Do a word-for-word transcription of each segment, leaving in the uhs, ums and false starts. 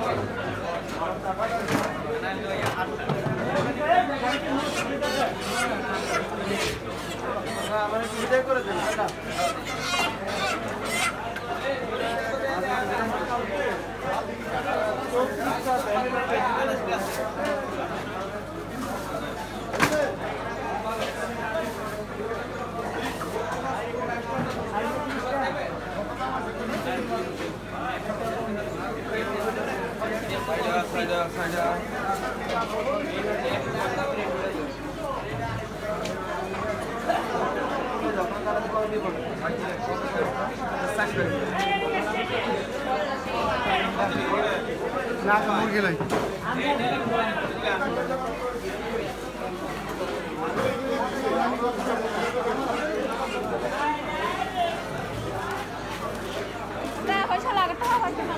Nak mungkin lagi. Nah, kau salah kata apa cuma?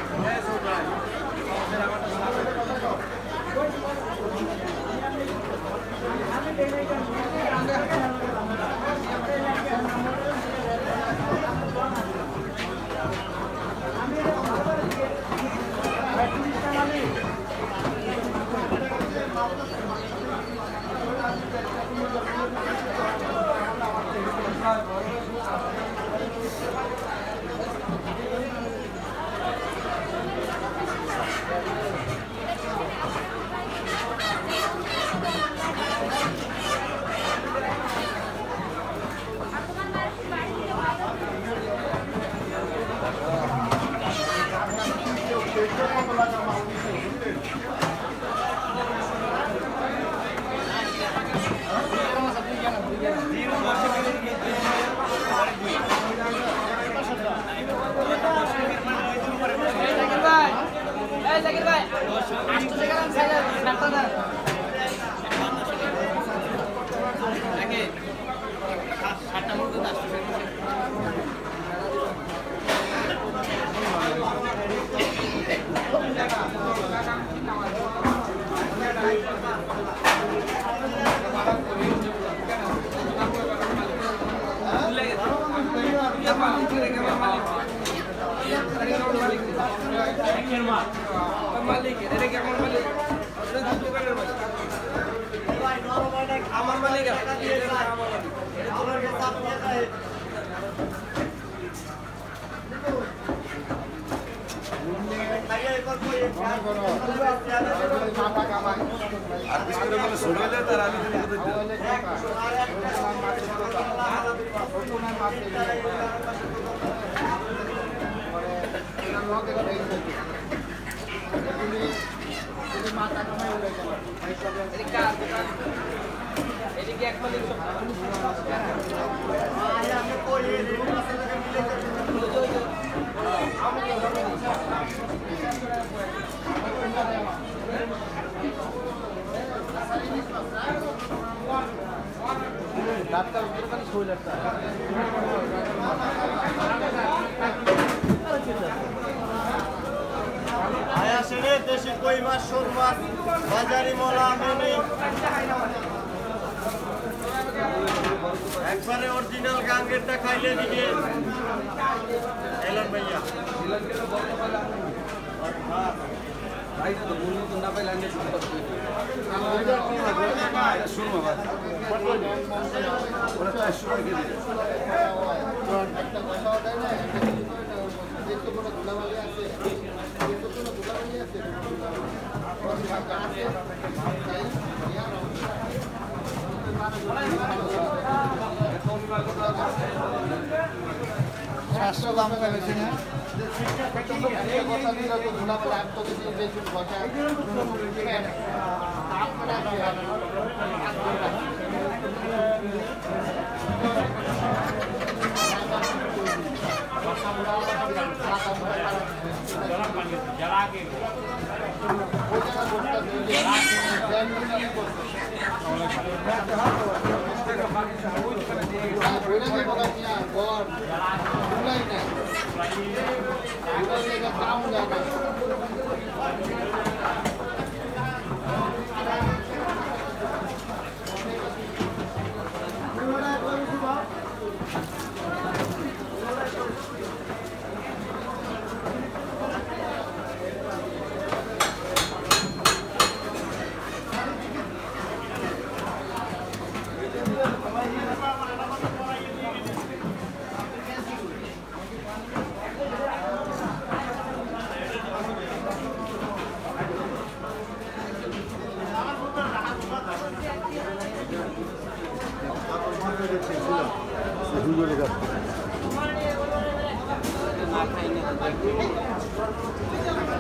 একবারে original গাঙ্গেরটা খাইলে দিকে এলান ভাইয়া ভাই তো বলুন তো না পাইলে আনলে শুরু করতে শুরু হবে ওরা তো শুরু করে দিবে একটা কথাও দেয় না দেখতে কোনো ধুলাবালি আছে দেখতে কোনো ধুলাবালি আছে শাস্ত্র দাম পেয়েছে না কথা দিলে তো ধুলা করে আট টাকা দিয়ে বেশি বসে যারা আগে দুজনে কাজ